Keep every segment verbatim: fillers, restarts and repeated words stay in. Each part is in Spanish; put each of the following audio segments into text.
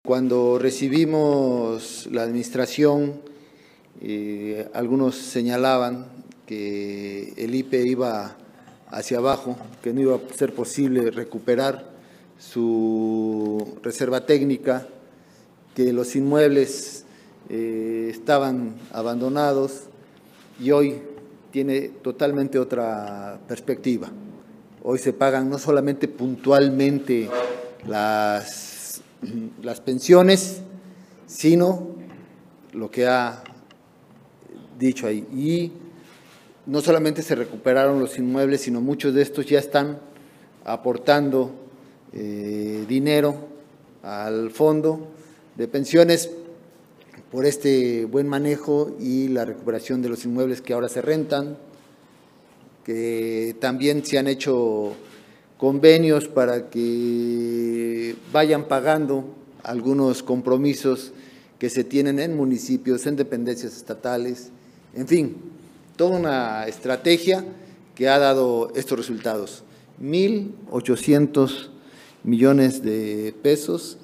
Cuando recibimos la administración, eh, algunos señalaban que el I P E iba hacia abajo, que no iba a ser posible recuperar su reserva técnica, que los inmuebles eh, estaban abandonados y hoy tiene totalmente otra perspectiva. Hoy se pagan no solamente puntualmente las las pensiones, sino lo que ha dicho ahí. Y no solamente se recuperaron los inmuebles, sino muchos de estos ya están aportando eh, dinero al fondo de pensiones por este buen manejo y la recuperación de los inmuebles que ahora se rentan, que también se han hecho convenios para que vayan pagando algunos compromisos que se tienen en municipios, en dependencias estatales, en fin, toda una estrategia que ha dado estos resultados. mil ochocientos millones de pesos,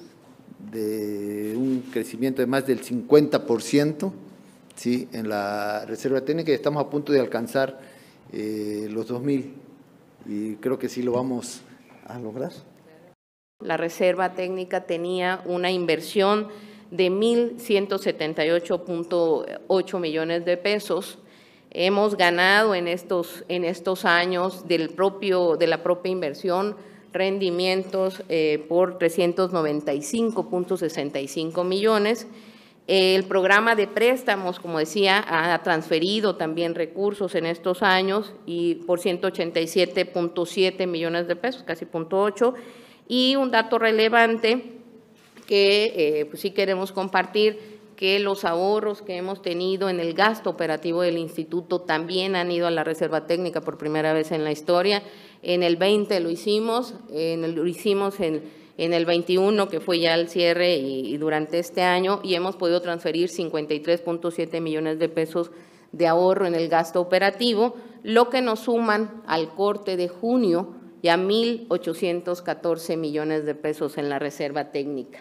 de un crecimiento de más del cincuenta por ciento, ¿sí?, en la reserva técnica, y estamos a punto de alcanzar eh, los dos mil. Y creo que sí lo vamos a lograr. La reserva técnica tenía una inversión de mil ciento setenta y ocho punto ocho millones de pesos. Hemos ganado en estos, en estos años del propio, de la propia inversión rendimientos eh, por trescientos noventa y cinco punto sesenta y cinco millones. El programa de préstamos, como decía, ha transferido también recursos en estos años y por ciento ochenta y siete punto siete millones de pesos, casi punto ocho. Y un dato relevante que eh, pues sí queremos compartir, que los ahorros que hemos tenido en el gasto operativo del instituto también han ido a la reserva técnica por primera vez en la historia. En el veinte lo hicimos, en el, lo hicimos en en el veintiuno, que fue ya el cierre, y, y durante este año, y hemos podido transferir cincuenta y tres punto siete millones de pesos de ahorro en el gasto operativo, lo que nos suman al corte de junio ya mil ochocientos catorce millones de pesos en la reserva técnica.